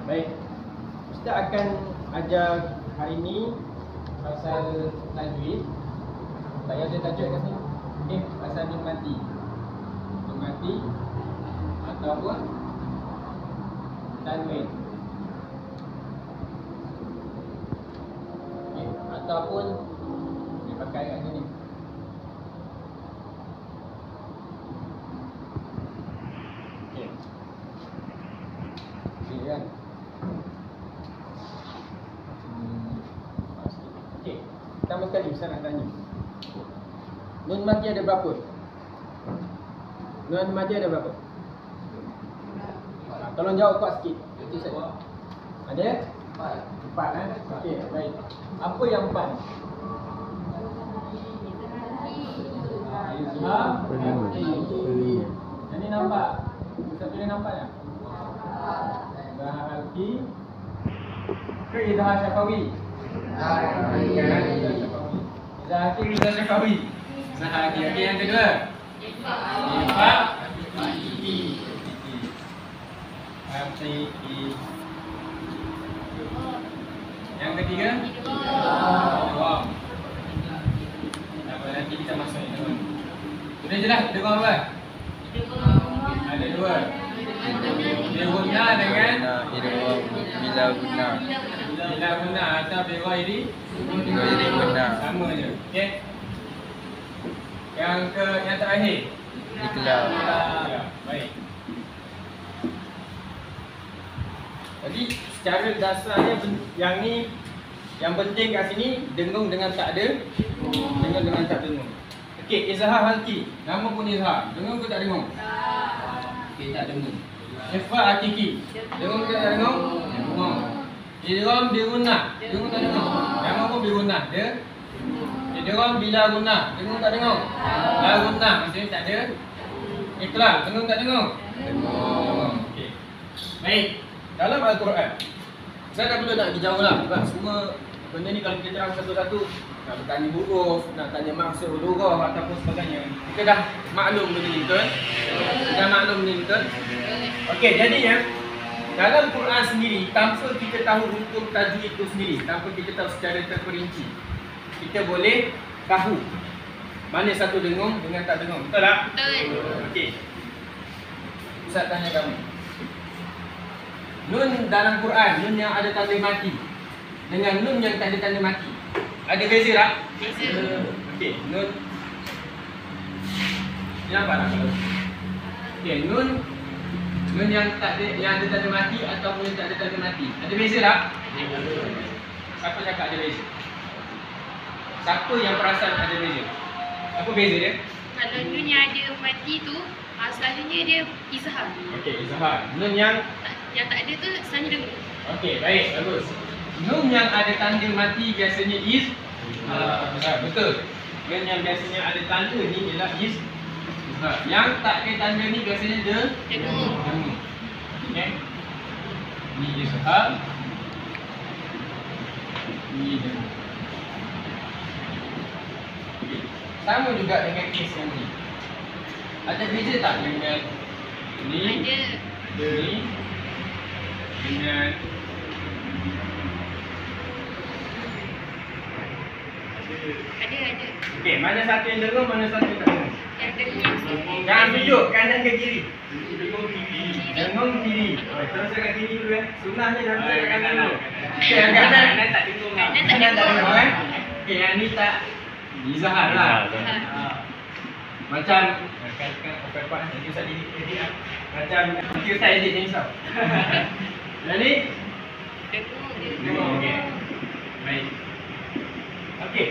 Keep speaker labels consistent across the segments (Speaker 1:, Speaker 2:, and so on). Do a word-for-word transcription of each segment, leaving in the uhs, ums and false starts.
Speaker 1: Baik, Ustaz akan ajar hari ini pasal tajwid. Saya ada tajuk kat sini. Okey, pasal nun mati. Nun mati ataupun tanwin. Okey, ataupun dipakai kat sini. Okey. Okey kan? Okey, pertama sekali saya nak tanya. Nun mati ada berapa? Nun mati ada berapa? Ha, tolong jawab kuat sikit. Itu saja. Ada? Empat. Empat kan? Okey, baik. Apa yang empat? Izhar. Ini nampak? Ustaz boleh nampak tak? Izhar halki ke izhar syafawi? Izhar syafawi. Izhar halki ke izhar syafawi? Izhar halki. Okey, yang kedua. Ifat. Fatiki. Fatiki. Yang ketiga? Idgham. Apa nanti kita masuk ini. Sudah jelas idgham apa? Ada dua. Bila guna dengan
Speaker 2: idgham bila guna.
Speaker 1: Bila guna atau bila ini
Speaker 2: Bila ini guna.
Speaker 1: sama je. Okey. Yang ke yang terakhir.
Speaker 2: Ikhlas.
Speaker 1: Ya, baik. Jadi secara dasarnya yang ni yang penting kat sini dengung dengan tak ada, dengung dengan tak dengung. Okey, izhar halki. Nama pun izhar. Dengung ke tak dengung? Okey, tak dengung. Ifa hakiki. Dengung ke tak dengung? Dengung. Idgham birunah. Dengung tak dengung? Nama pun birunah. Dia idgham bila gunah. Dengung tak dengung? La gunah. Maksudnya tak ada ikhlas. Dengung tak dengung? Dengung. Okey. Baik. Dalam Al-Quran, saya tak perlu nak pergi jauh lah sebab semua benda ni kalau kita terang satu-satu, nak bertanya huruf, nak tanya maksud huruf ataupun sebagainya, kita dah maklum benda ni, betul? Kita dah maklum benda ni, betul? Okey, jadi ya, dalam Quran sendiri, tanpa kita tahu hukum tajwid itu sendiri, tanpa kita tahu secara terperinci, kita boleh tahu mana satu dengung dengan tak dengung, betul tak?
Speaker 3: Betul.
Speaker 1: Okey. Ustaz tanya kamu. Nun dalam Quran, nun yang ada tanda mati dengan nun yang tak ada tanda mati, ada beza tak?
Speaker 3: Beza.
Speaker 1: Okey, nun ni nampak tak? Okey, nun nun yang tak ada yang ada tanda mati ataupun yang tak ada tanda mati, ada beza tak? Siapa cakap ada beza? Siapa yang perasan ada beza? Apa beza dia?
Speaker 3: Kalau nun yang ada mati tu, asalnya dia izhar.
Speaker 1: Okey, izhar. Nun yang
Speaker 3: Yang tak ada tu sebenarnya dengung.
Speaker 1: okey, baik, bagus. Nun yang ada tanda mati biasanya is uh, betul. Nun yang biasanya ada tanda ni ialah is uh, yang tak ada tanda ni biasanya dia
Speaker 3: Dengung.
Speaker 1: dengung. Okey. Ni izhar. Ni dengung. Okey. Sama juga dengan kes yang ni. Ada beza tak dengan ni?
Speaker 3: Ada.
Speaker 1: Ni dengan
Speaker 3: Ada, ada.
Speaker 1: okey, mana satu yang dengung, mana satu yang tak dengung?
Speaker 3: Yang dengung sini.
Speaker 1: Jangan tunjuk kanan ke kiri. Dengung kiri. Dengung kiri. Oh, terus dekat kiri dulu eh. Sunnahnya dah terus dekat kanan dulu. Okey, yang kanan kanan tak dengung.
Speaker 3: Kanan tak
Speaker 1: Kanan tak
Speaker 3: dengung.
Speaker 1: dengung eh. Okey, yang ni tak izhar lah.
Speaker 3: Izhar.
Speaker 1: Ha. Macam kan kan apa-apa nanti Ustaz edit edit lah. Macam nanti Ustaz edit ni Ustaz. Yang ni
Speaker 3: Dengung dia.
Speaker 1: dengung. Okey. Baik. Okey.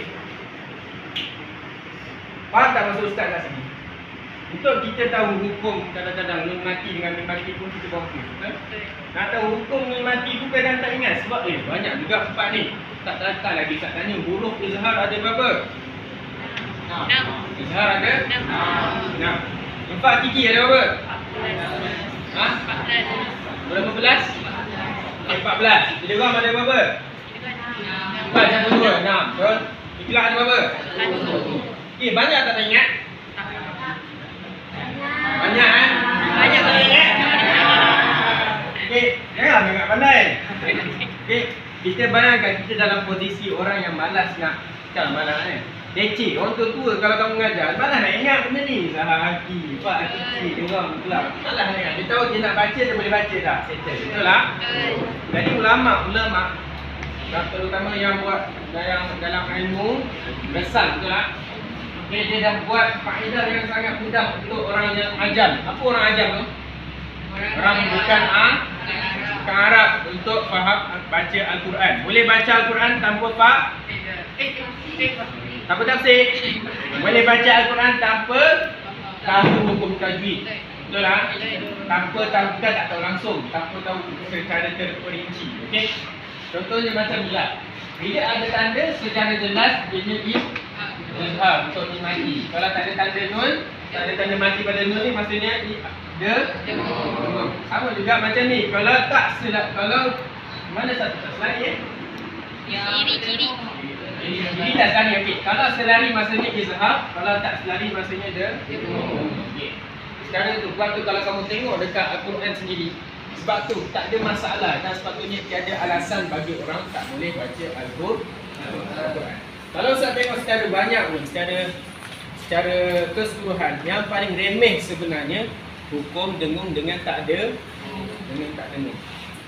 Speaker 1: Faham tak maksud Ustaz kat sini? Untuk kita tahu hukum kadang-kadang nun mati dengan mim mati pun kita confuse, betul?
Speaker 3: Betul.
Speaker 1: Nak tahu hukum mim mati pun kadang tak ingat sebab eh banyak juga empat ni. Tak datang lagi tak tanya huruf izhar ada berapa?
Speaker 3: Enam.
Speaker 1: Izhar ada?
Speaker 3: Enam.
Speaker 1: Enam. Empat kiki ada berapa? Ha?
Speaker 3: Empat belas.
Speaker 1: Berapa belas? Empat belas. Idgham ada berapa? Empat satu dua enam. Betul? Ikhlas ada berapa?
Speaker 3: Satu.
Speaker 1: Eh banyak tak tak ingat? Banyak kan?
Speaker 3: Banyak tak ingat?
Speaker 1: Okey, jangan diam, ingat pandai. Okey, kita bayangkan kita dalam posisi orang yang malas nak, kan malas kan. Leceh, orang tua-tua kalau kamu mengajar, malas nak ingat benda ni. Salah hati, pak kecil, dengar pula. Malas nak ingat. Dia tahu dia nak baca, dia boleh baca dah. Settle, betul tak? Jadi ulama, ulama terutama yang buat yang dalam ilmu besar, betul tak? Okay, dia dah buat faedah yang sangat mudah untuk orang yang ajam. Apa orang ajam tu? Orang bukan A, bukan Arab untuk faham baca Al-Quran. Boleh baca Al-Quran tanpa pak? Tanpa tafsir. Boleh baca Al-Quran tanpa tahu hukum tajwid. Betul tak? Tanpa tahu, bukan tak tahu langsung, tanpa tahu secara terperinci. Okey? Contohnya macam bila bila ada tanda secara jelas dia ni izhar untuk ni mati. Kalau tak ada tanda nun, tak ada tanda mati pada nun ni maksudnya dia demam. Sama juga macam ni. Kalau tak selak, kalau mana satu tak selari eh?
Speaker 3: Kiri, kiri.
Speaker 1: Kiri tak selari, okey. Kalau selari maksudnya izhar, kalau tak selari maksudnya dia demam. Okey. Sekarang tu, sebab tu kalau kamu tengok dekat Al-Quran sendiri, sebab tu tak ada masalah dan sepatutnya tiada alasan bagi orang tak boleh baca Al-Quran. Kalau saya tengok secara banyak pun, secara secara keseluruhan, yang paling remeh sebenarnya hukum dengung dengan tak ada, dengan tak dengung.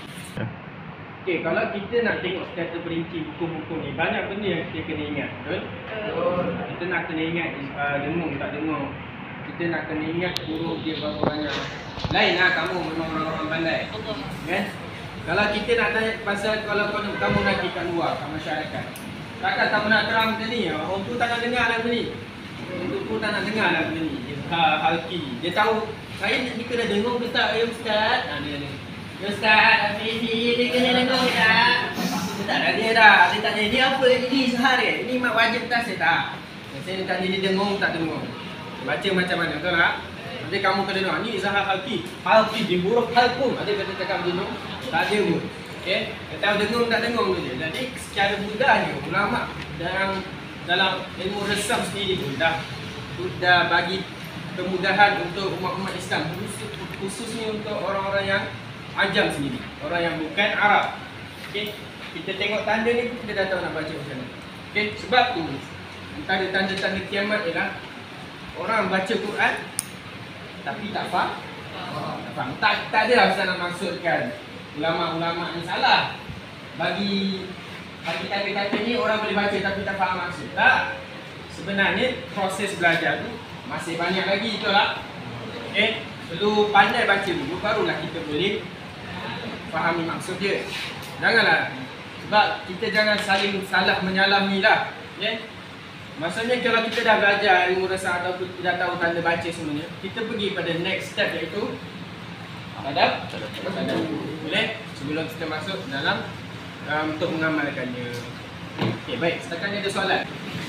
Speaker 1: Okey, kalau kita nak tengok secara terperinci hukum-hukum ni, banyak benda yang kita kena ingat, betul? Kita nak kena ingat uh, dengung tak dengung. Kita nak kena ingat huruf dia berapa banyak. Lainlah kamu memang orang-orang pandai. Kan? Kalau kita nak tanya pasal kalau kamu, kamu lagi kat luar, kat masyarakat. Takkan kamu nak terang benda ni. Orang tu tak nak dengar lah benda ni. Orang tu pun tak nak dengar lah benda ni. Dia halki. Dia tahu saya ni kena dengung ke tak, ya Ustaz? Ha, dia ni. Ya Ustaz, Afifi dia kena dengung ke tak? Dia tak ada dia dah. Dia tanya dia apa ini sehari? Ini mak wajib tak saya tak. Saya tanya dia dengung tak dengung. Baca macam mana, betul tak? Nanti kamu kena dengar, ni Zahar Halki. Halki di huruf halkum. Ada kata cakap dengung? Tak ada pun. Okey? Dia tahu dengung tak dengung tu je. Jadi secara mudahnya ulama dalam dalam ilmu resam sendiri pun dah dah bagi kemudahan untuk umat-umat Islam, khusus, khususnya untuk orang-orang yang ajam sendiri, orang yang bukan Arab. Okey? Kita tengok tanda ni kita dah tahu nak baca macam mana. Okey? Sebab tu antara tanda-tanda kiamat ialah orang baca Quran tapi tak faham. Tak faham. Tak, tak ada Ustaz nak maksudkan ulama-ulama yang salah. Bagi bagi tanda-tanda ni orang boleh baca tapi tak faham maksud. Tak. Sebenarnya proses belajar tu masih banyak lagi, betul tak? Okey, perlu pandai baca dulu barulah kita boleh fahami maksud dia. Janganlah, sebab kita jangan saling salah menyalami lah. Okey? Maksudnya kalau kita dah belajar ilmu resam atau kita dah tahu tanda baca semuanya, kita pergi pada next step iaitu adab. Adab. Boleh? Sebelum kita masuk dalam um, untuk mengamalkannya. Okey, baik. Setakat ni ada soalan.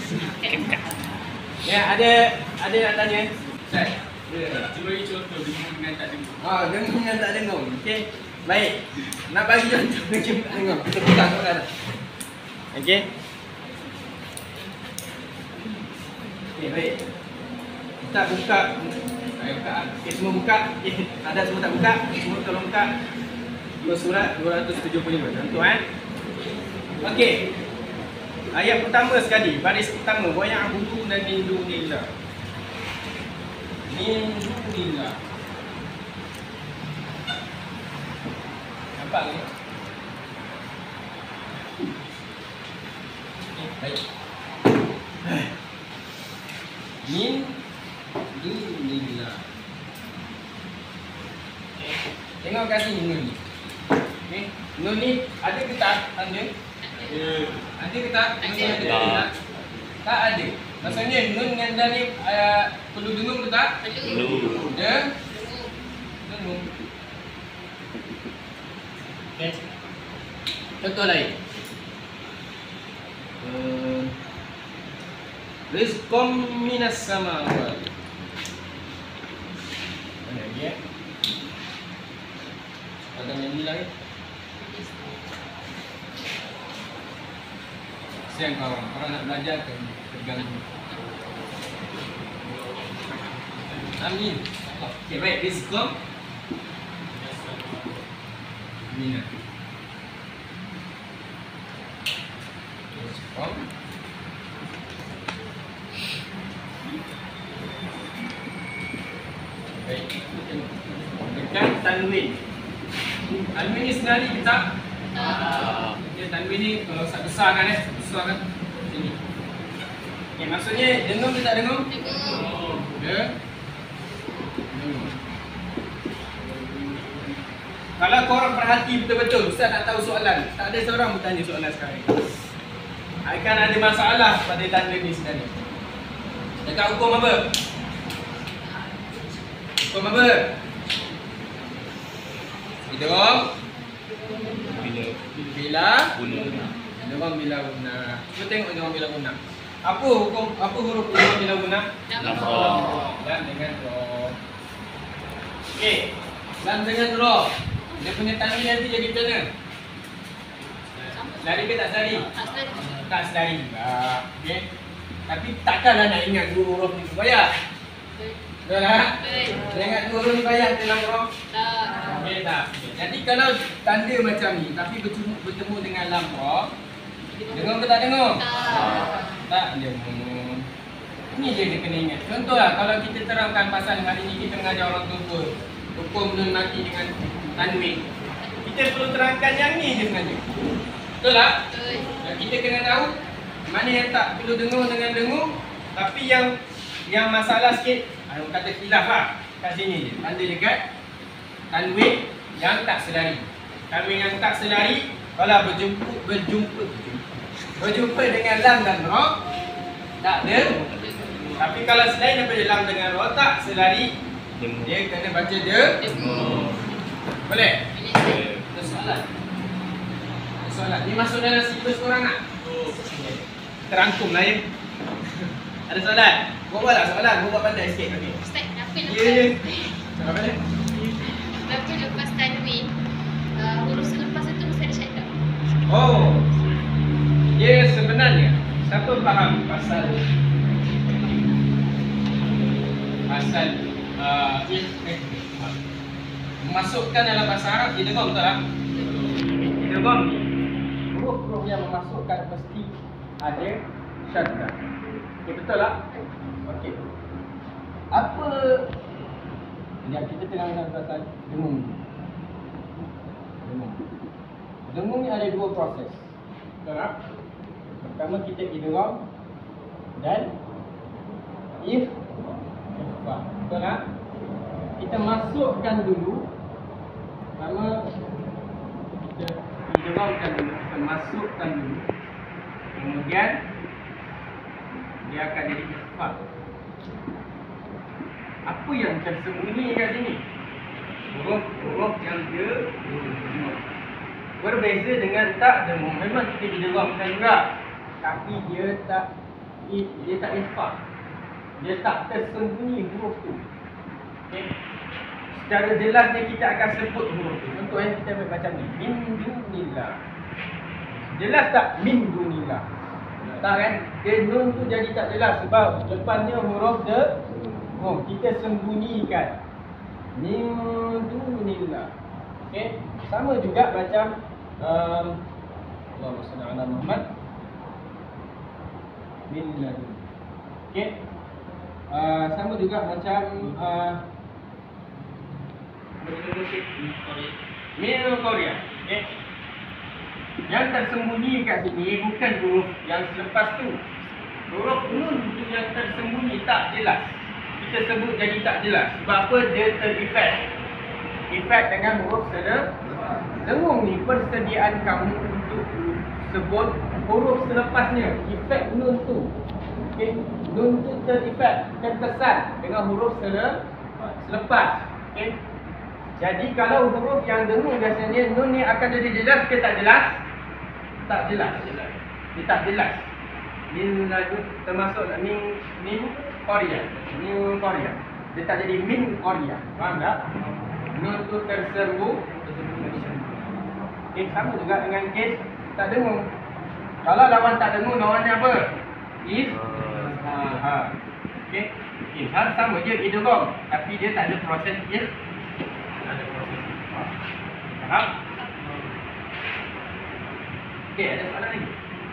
Speaker 1: Ya, ada ada nak tanya? Ustaz. Ya, cuba bagi contoh dengung dengan tak dengung. Oh, dengung dengan tak dengung. Okey. Baik. Nak bagi contoh dengan tak dengung. Kita buka soalan. Okey. Okey, baik. Kita buka. Ayo buka. Okey, semua buka. Okey, ada semua tak buka? Semua tolong buka. Dua surat dua ratus tujuh puluh lima. Contoh eh. Okey. Ayat pertama sekali, baris pertama, wa ya'budu min dunillah. Min dunillah. Nampak ke? Okey, baik. Min dunillah. Okay. Tengok kat sini nun ni. Okey, nun ni ada ke tak tanda? Ada. Ada ke tak? Nun ni ada ke tak? Tak ada. Maksudnya nun dengan dal ni uh, perlu dengung ke tak? Perlu. Dia dengung. Okey. Contoh lain. Uh, Rizqum minas samawat. Mana dia? Ada yang ni lagi. Siang kawan, orang nak belajar kan terganggu. Amin. Okey, baik. Rizqum Mina. Kom. Baik. Tekan tanwin. Tanwin ni senari kita. Ah. Okay, tanwin ni kalau besar kan eh, besar kan. Sini. Okay, maksudnya dengung ke tak dengung?
Speaker 3: Dengung.
Speaker 1: Ya. Dengung. Kalau korang perhati betul-betul, Ustaz nak tahu soalan. Tak ada seorang bertanya soalan sekarang. Akan ada masalah pada tanda ni sebenarnya. Dekat hukum apa? Hukum apa? Idgham
Speaker 2: Bila
Speaker 1: bila
Speaker 2: guna.
Speaker 1: idgham bila guna. Cuba tengok idgham bila guna. Apa hukum apa huruf idgham bila guna?
Speaker 2: Lam ra.
Speaker 1: Lam dengan ra. Okey. Lam dengan ra. Dia punya tanwin nanti jadi macam mana? Selari ke tak selari?
Speaker 3: Asal
Speaker 1: Tak selari. Ah, okey. Tapi takkanlah nak ingat dua huruf ni payah. Betul tak? Nak ingat dua huruf ni payah dalam ra.
Speaker 3: tak.
Speaker 1: Okey tak? Okay. Jadi kalau tanda macam ni tapi bertemu, bertemu dengan lam ra, dengung ke tak dengung?
Speaker 3: Tak.
Speaker 1: Tak dengung. Ini je dia kena ingat. Contohlah kalau kita terangkan pasal hari ni kita mengajar orang tua hukum nun mati dengan tanwin. Kita perlu terangkan yang ni je sebenarnya. Betul tak?
Speaker 3: Betul.
Speaker 1: Dan kita kena tahu mana yang tak perlu dengung dengan dengung, tapi yang yang masalah sikit, orang kata khilaf lah kat sini je. Tanda dekat tanwin yang tak selari. Tanwin yang tak selari kalau berjumpa berjumpa berjumpa, berjumpa dengan lam dan ra tak ada. Tapi kalau selain daripada lam dengan ra tak selari, dia kena baca dia.
Speaker 3: Dengung.
Speaker 1: Boleh?
Speaker 3: Boleh.
Speaker 1: Ada soalan? Ada soalan? Ni masuk dalam silibus korang tak? Terangkum lah ya. Ada soalan? Buat lah soalan, buat pandai sikit. Okay.
Speaker 3: Ustaz, kenapa
Speaker 1: Ya, ya.
Speaker 3: lepas
Speaker 1: Apa dia?
Speaker 3: kenapa lepas tanwin uh, huruf selepas itu mesti ada syaddah?
Speaker 1: Oh, dia sebenarnya siapa faham pasal pasal uh, eh, memasukkan dalam bahasa Arab idgham betul tak? Idgham ni huruf-huruf yang memasukkan mesti ada syaddah. Okay, betul tak? Okey. Apa yang kita tengah pasal dengung? Dengung. Dengung ni ada dua proses. Betul tak? Pertama kita idgham dan ikhfa. Betul tak? Kita masukkan dulu. Pertama kita idghamkan dulu, kita masukkan dulu. Kemudian dia akan jadi ikhfa. Apa yang tersembunyi kat sini? Huruf-huruf yang dia berbeza dengan tak dengung. Memang kita idghamkan juga, tapi dia tak dia tak ikhfa. Dia tak tersembunyi huruf tu. Okey. Secara jelasnya kita akan sebut huruf tu. Contoh yang kita ambil macam ni. Min dunillah. Jelas tak min dunillah? Tak kan? Dia nun tu jadi tak jelas sebab depannya huruf de oh, kita sembunyikan. Min dunillah. Okey. Sama juga macam um, Allahumma salli ala Muhammad. Min ladun. Okey. Uh, sama juga macam uh, Min Korea. Okay. Yang tersembunyi kat sini bukan huruf yang selepas tu. Huruf nun tu yang tersembunyi tak jelas. Kita sebut jadi tak jelas. Sebab apa? Dia terefek. Efek dengan huruf selepas. Dengung ni persediaan kamu untuk sebut huruf selepasnya. Efek nun tu. Okay. Nun tu terefek, terkesan dengan huruf selepas. Okay. Jadi kalau huruf yang dengung biasanya nun ni akan jadi jelas ke tak jelas? Tak jelas. Dia tak jelas. Min ladun termasuk min min Korea. Min Korea. Dia tak jadi min Korea. Faham tak? Nun tu tersembunyi. Okay, sama juga dengan kes tak dengung. Kalau lawan tak dengung, lawannya apa? Is ha, ha. Okey. Okay, hal sama je idgham, tapi dia tak ada proses is. Tak ada proses. Faham? Okey, ada soalan lagi?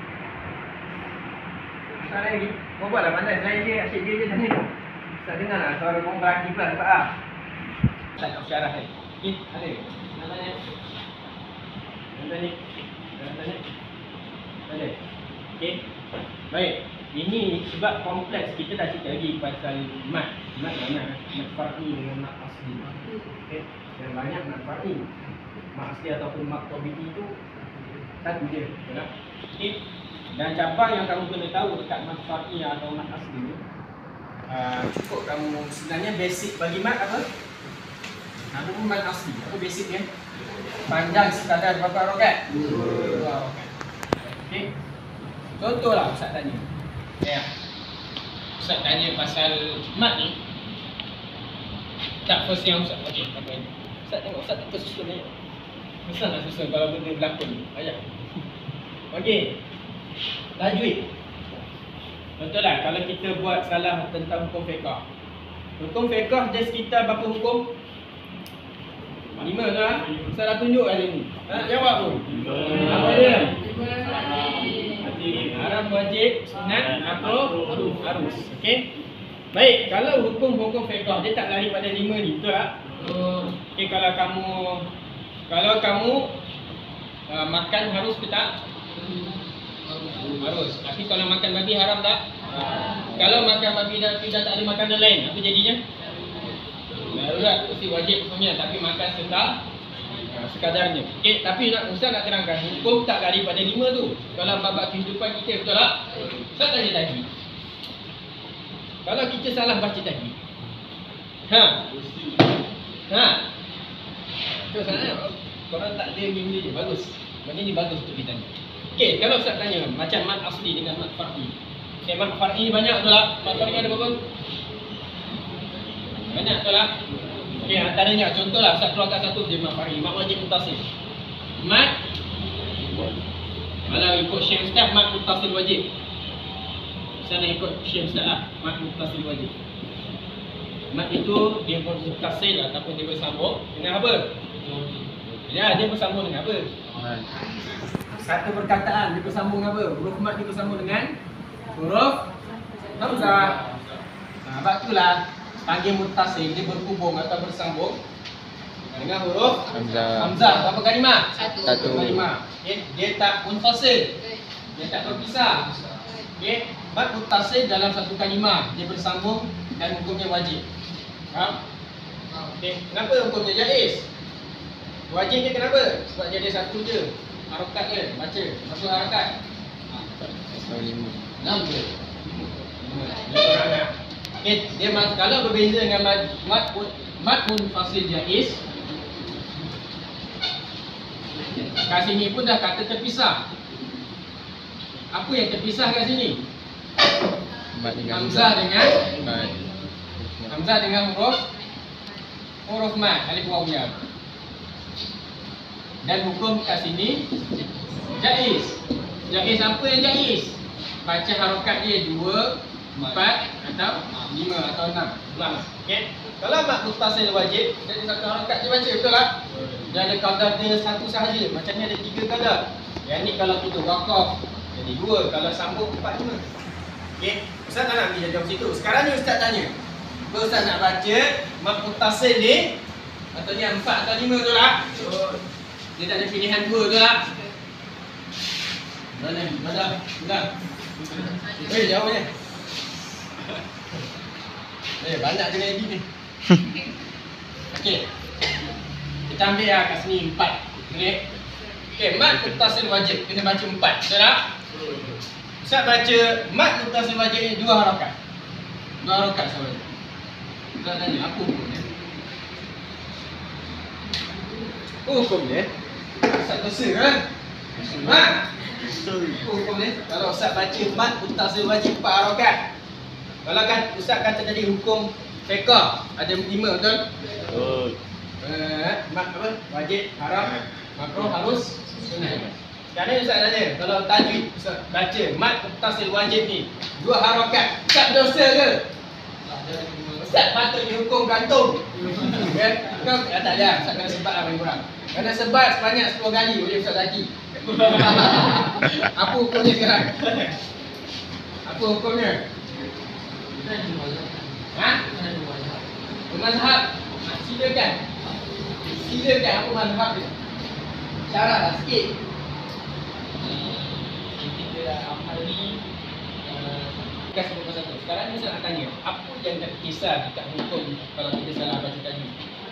Speaker 1: Soalan lagi? Kau buatlah pandai, saya je, asyik dia je tanya. Ustaz dengar lah suara korang berlaki pula dapat ah. Tak nak syarah ni. Okey, ada. Nak tanya? Nak tanya? Nak tanya? Ada. Okey. Baik. Ini sebab kompleks kita dah cerita lagi pasal mat. Mat mana? Mat far'i dengan mat asli. Okey. Dan banyak mat far'i. Mat asli ataupun mat tabi'i itu satu je. Betul tak? Okey. Dan cabang yang kamu kena tahu dekat mat far'i atau mat asli ni, uh, cukup kamu sebenarnya basic bagi mat apa? Apa pun mat asli. Apa basic dia? Panjang sekadar berapa harokat? Dua harokat. Okey. Contohlah Ustaz tanya. Ya. Ustaz tanya pasal mat ni. Tak first yang Ustaz. Okey, tak apa. Ustaz tengok Ustaz tak tersusun ni. Susah nak susun kalau benda berlakon ni. Ayat. Okey. Tajwid. Betul lah kalau kita buat salah tentang hukum fiqh. Hukum fiqh dia sekitar berapa hukum? Lima tu lah. Ustaz dah tunjuk hari ni. Ha, jawab tu. Apa dia? Haram, wajib, sunat, makruh, harus. Okey. Baik, kalau hukum-hukum fiqh dia tak lari pada lima ni, betul tak? Okey, kalau kamu kalau kamu uh, makan harus ke tak? Harus. Tapi kalau makan babi haram tak? Kalau makan babi dan tidak tak ada makanan lain, apa jadinya? Darurat, mesti wajib hukumnya, tapi makan sekadar sekadarnya. Okey, tapi nak Ustaz nak terangkan hukum tak lari pada lima tu. Kalau babak kehidupan kita, betul tak? Ustaz tanya tadi. Kalau kita salah baca tadi. Ha. Ha. Tu sana. Korang tak ada benda je, bagus. Benda ni bagus untuk kita tanya. Okey, kalau Ustaz tanya macam mat asli dengan mat far'i. Okey, mat far'i banyak betul tak? Mat far'i ada berapa? Banyak betul tak? Okey, antaranya contohlah Ustaz keluarkan satu je mat far'i, mat wajib muttasil. Mat kalau ikut Syekh Ustaz mat muttasil wajib. Ustaz nak ikut Syekh Ustaz lah, mat muttasil wajib. Mat itu dia muttasil ataupun dia bersambung dengan apa? Ya, dia bersambung dengan apa? Satu perkataan dia bersambung dengan apa? Huruf mat dia bersambung dengan huruf hamzah. Nah, sebab itulah panggil muttasil, dia berhubung atau bersambung dengan huruf
Speaker 4: Hamzah.
Speaker 1: Hamzah. Berapa kalimah?
Speaker 3: Satu.
Speaker 4: Satu.
Speaker 1: Kalimah. Dia, dia tak munfasil. Dia tak berpisah. Okey, mat muttasil dalam satu kalimah, dia bersambung dan hukumnya wajib. Faham? Okey, kenapa hukumnya jaiz? Wajib dia kenapa? Sebab dia ada satu je harokat dia, baca satu harakat. Enam je. Okey, dia kalau berbeza dengan mat mat mat munfasil jaiz. Kat sini pun dah kata terpisah. Apa yang terpisah kat sini?
Speaker 4: Mat dengan
Speaker 1: Hamzah dengan
Speaker 4: mat.
Speaker 1: Hamzah dengan huruf huruf mat, alif waw ya. Dan hukum kat sini jaiz. Jaiz apa yang jaiz? Baca harokat dia dua, empat atau lima atau enam. Ulang. Okey. Kalau mat muttasil wajib, jadi satu harokat dia baca, betul tak? Dia ada qadar dia satu sahaja. Macam ni ada tiga qadar. Yang ni kalau kita wakaf jadi dua, kalau sambung empat lima. Okey. Ustaz tak nak pergi jawab situ. Sekarang ni Ustaz tanya. Ustaz nak baca mat muttasil ni contohnya empat atau lima, betul tak? Dia tak ada pilihan dua, betul tak? Mana? Mana? Ulang. Eh, jawabnya. Eh, banyak kena edit ni. Okey. Kita ambil lah kat sini empat. Okey. Okey, mat muttasil wajib kena baca empat, betul tak? Ustaz baca mat muttasil wajib ni dua harakat. Dua harakat saya baca. Ustaz tanya, apa hukumnya? Apa hukumnya? Ustaz tersa kan? Ha? Apa hukumnya? Kalau Ustaz baca mat muttasil wajib empat harakat. Kalau kan Ustaz kata tadi hukum fiqh ada lima, betul?
Speaker 2: Betul.
Speaker 1: Eh, mat apa? Wajib, haram, makruh, harus, sunat. Sekarang Ustaz tanya, kalau tajwid Ustaz baca mat muttasil wajib ni dua harakat, Ustaz dosa ke? Ustaz patut dihukum gantung. Kan? Kan tak ada, Ustaz kena sebat lah paling kurang. Kena sebat sebanyak sepuluh kali oleh Ustaz Zaki. Apa hukumnya sekarang? Apa hukumnya? Ha? Mazhab. Ha, silakan. Silakan apa mazhab dia? Syarahlah sikit. Kita dah hafal ni. Kas satu persatu. Sekarang ni saya nak tanya, apa yang tak kisah dekat hukum kalau kita salah baca tajwid?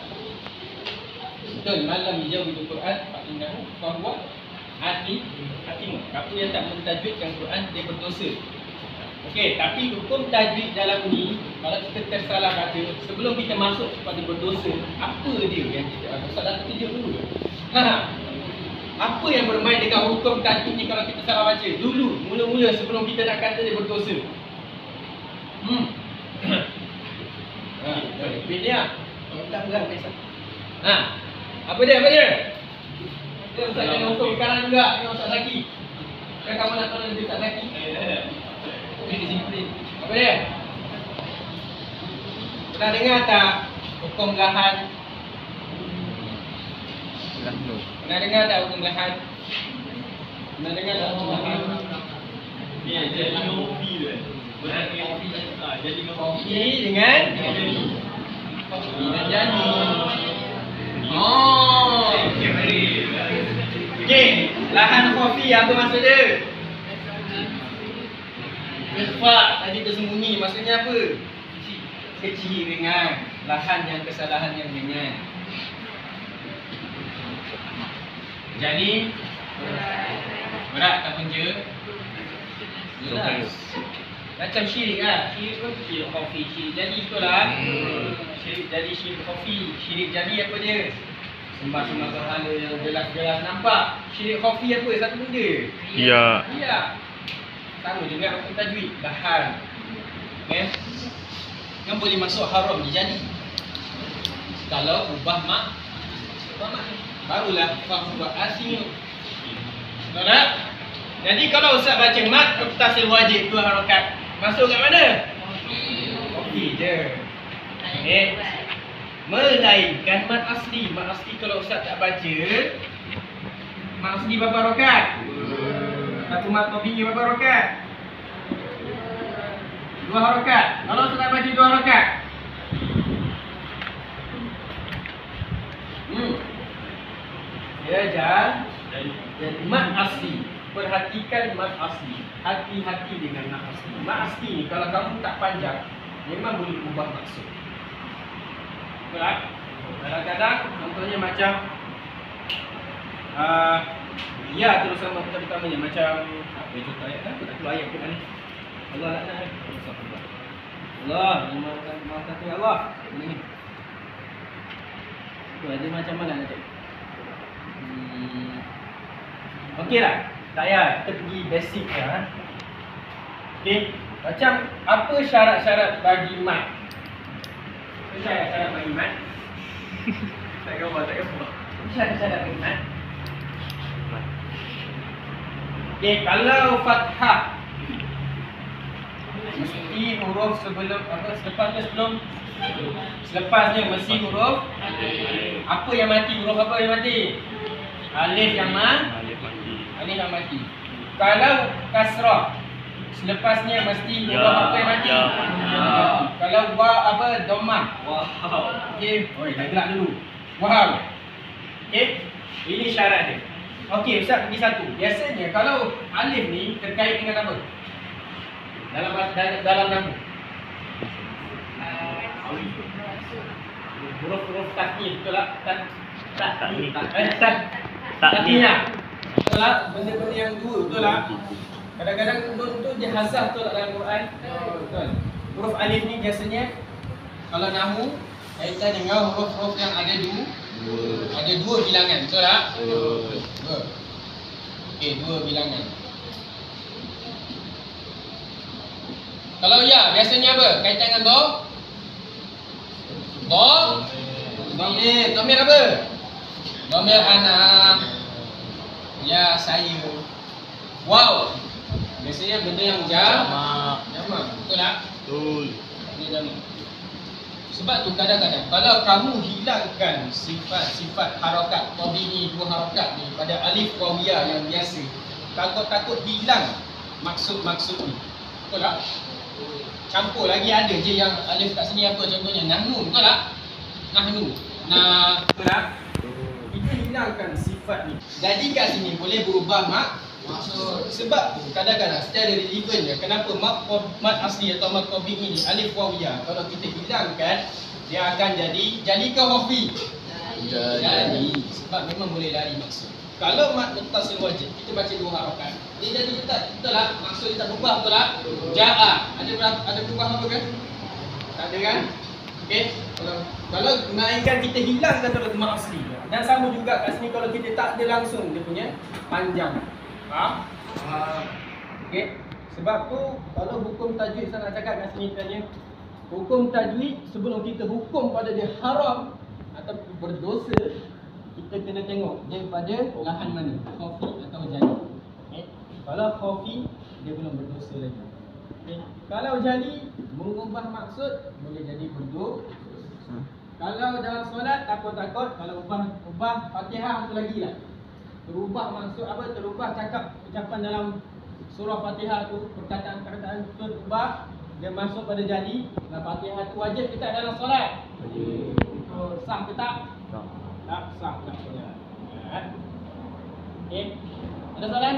Speaker 1: Betul, malam jauh itu Quran, fa'innahu fahuwa hati hatimu. Apa yang tak mentajwidkan Quran, dia berdosa. Okey, tapi hukum tajwid dalam ni, kalau kita tersalah baca, sebelum kita masuk kepada berdosa, apa dia yang kita ada? Ustaz dah tunjuk dulu. Ha. Apa yang bermain dengan hukum tajwid ni kalau kita salah baca? Dulu, mula-mula sebelum kita nak kata dia berdosa. Hmm. Ha, boleh. Pilih dia. Kalau tak berat biasa. Ha. Apa dia? Apa dia? Dia Ustaz kena hukum sekarang juga dengan Ustaz Zaki. Kan kamu nak tolong Ustaz Zaki? Ini disiplin. Apa dia? Pernah dengar tak hukum lahan? Pernah dengar tak hukum lahan? Pernah dengar tak hukum lahan?
Speaker 2: Ni jadi kopi tu. Berat dengan kopi. Ah, jadi
Speaker 1: Kopi dengan kopi dan jadi. Oh. Okey, lahan kopi apa maksud dia? Ikhfa, tadi tersembunyi, maksudnya apa? Kecil ringan, lahan yang kesalahan yang ringan. Jadi berat tak punca? Jelas. Macam syirik lah, syirik pun syirik kopi, syirik jadi itulah. Syirik jadi syirik kopi, syirik jadi apa dia? Sembah-sembah berhala yang jelas-jelas nampak. Syirik kopi apa? Satu benda.
Speaker 4: Ya.
Speaker 1: Ya. Sama juga hukum tajwid, lahan. Okay. Yang boleh masuk haram ni jadi. Kalau ubah mak, ubah mak barulah ubah asing. Betul tak? Jadi kalau Ustaz baca mat mutasil wajib dua harakat, masuk kat mana? Kopi je. Okay. Melainkan mat asli. Mat asli kalau Ustaz tak baca, mat asli berapa harakat? Satu mat kopi berapa harakat? Dua harakat. Kalau Ustaz tak baca dua harakat, Hmm. Ya jar. Jadi mat asli. Perhatikan mat asli. Hati-hati dengan mat asli. Mat asli ni kalau kamu tak panjang, memang boleh ubah maksud. Betul? Kadang-kadang contohnya macam uh, ya terutama terutamanya macam apa itu ayat kan? Tak keluar ayat Quran ni. Allah laknat. Allah, maafkan maafkan ya Allah. Ini. Tu ada macam mana nanti? Hmm. Okeylah. Tak payah, kita pergi basic ya. Okey, macam apa syarat-syarat bagi mat? Apa syarat-syarat bagi mat? Tak gambar, tak gambar. Apa syarat-syarat bagi mat? Okey, kalau fathah mesti huruf sebelum apa selepasnya sebelum selepasnya mesti huruf apa yang mati? Huruf apa yang mati? Alif yang ma? Alif yang mati. Kalau kasrah selepasnya mesti huruf
Speaker 2: Ya,
Speaker 1: apa yang mati?
Speaker 2: ya,
Speaker 1: Ya. Kalau wa apa dhammah?
Speaker 2: Wow.
Speaker 1: Okey, oi dah gerak dulu. Wow. Okey, ini syarat dia. Okey, Ustaz pergi satu. Biasanya kalau alif ni terkait dengan apa? Dalam dalam, dalam nama. Huruf-huruf tasnif, betul tak? Tak tak tak eh tak tasnif. Betul tak? Benda-benda yang dua, betul tak? Kadang-kadang nun tu dia hazaf betul tak dalam Quran? Oh, betul. Huruf alif ni biasanya kalau nahwu kaitan dengan huruf-huruf yang ada dua, ada dua bilangan, betul tak? Betul. Dua. Okey, dua bilangan. Kalau ya, biasanya apa? Kaitan dengan dha? Dha? Dhamir. Dhamir apa? Dhamir anak. Ya, saya. Wow. Biasanya benda yang jamak. Jamak. Betul tak?
Speaker 2: Betul.
Speaker 1: Ini jamak. Sebab tu kadang-kadang kalau kamu hilangkan sifat-sifat harakat tabi'i dua harakat ni pada alif wawiyah yang biasa, takut-takut hilang maksud-maksud ni. Betul tak? Campur lagi ada je yang alif kat sini apa contohnya? Nahnu, betul tak? Nahnu. Nah, betul tak? Kita hilangkan sifat ni. Jadi kat sini boleh berubah mak maksud. Sebab kadang-kadang secara relevan je kenapa mat, mat asli atau mat tabi'i ni alif wawiyah kalau kita hilangkan dia akan jadi jadi ke hofi. Jadi sebab memang boleh lari maksud. Kalau mat muttasil wajib kita baca dua harakat. Dia jadi tak betul tak? Maksud dia tak berubah betul tak? Ja'a. Ada berapa ada berubah apa kan? Tak ada kan? Okey. Kalau kalau melainkan kita hilangkan kalau mat asli. Dan sama juga kat sini kalau kita tak ada langsung dia punya panjang. Faham? Uh, Okey. Sebab tu kalau hukum tajwid saya nak cakap kat sini tanya, hukum tajwid sebelum kita hukum pada dia haram atau berdosa, kita kena tengok daripada lahan mana, khafi atau jali. Okey. Kalau khafi dia belum berdosa lagi. Okey. Kalau jali mengubah maksud boleh jadi berdosa. Kalau dalam solat takut-takut kalau ubah ubah Fatihah tu lagi lah. Terubah maksud apa? Terubah cakap ucapan dalam surah Fatihah tu, perkataan-perkataan tu terubah, dia masuk pada jadi. Dan Fatihah tu wajib kita dalam solat. Oh, sah ke tak? Tak. Tak sah tak solat. Ya. Okey. Ada soalan?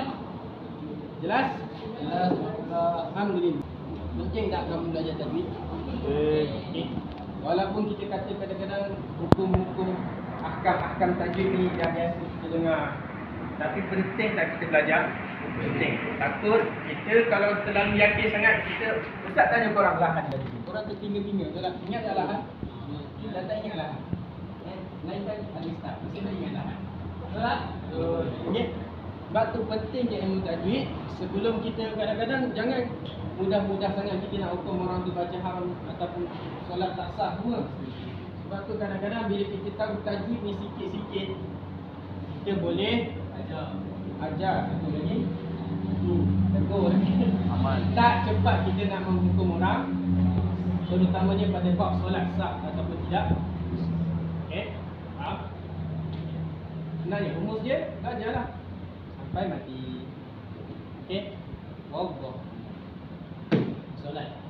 Speaker 1: Jelas? Jelas. Alhamdulillah. Penting tak kamu belajar tajwid? Okey. Walaupun kita kata kadang-kadang hukum-hukum ahkam-ahkam tajwid ni dah biasa kita dengar, tapi penting tak kita belajar? Penting. Takut kita kalau terlalu yakin sangat kita, ustaz tanya korang lahan tadi. Korang tertinggal-tinggal betul tak? Ingat tak lahan? Dah tak ingat lahan. Eh, lain kan ada ustaz, mesti tak ingat lahan. Betul tak? Betul. Okey. Sebab tu pentingnya ilmu tajwid. Sebelum kita kadang-kadang jangan mudah-mudah sangat kita nak hukum orang tu baca haram ataupun solat tak sah semua. Sebab tu kadang-kadang bila kita tahu tajwid ni sikit-sikit, kita boleh ajar. Ajar satu lagi. Tu, tegur. Amal. Tak cepat kita nak menghukum orang, terutamanya pada bab solat sah ataupun tidak. Okey? Faham? Sebenarnya rumus dia belajarlah sampai mati. Okey? Wallah. Solat.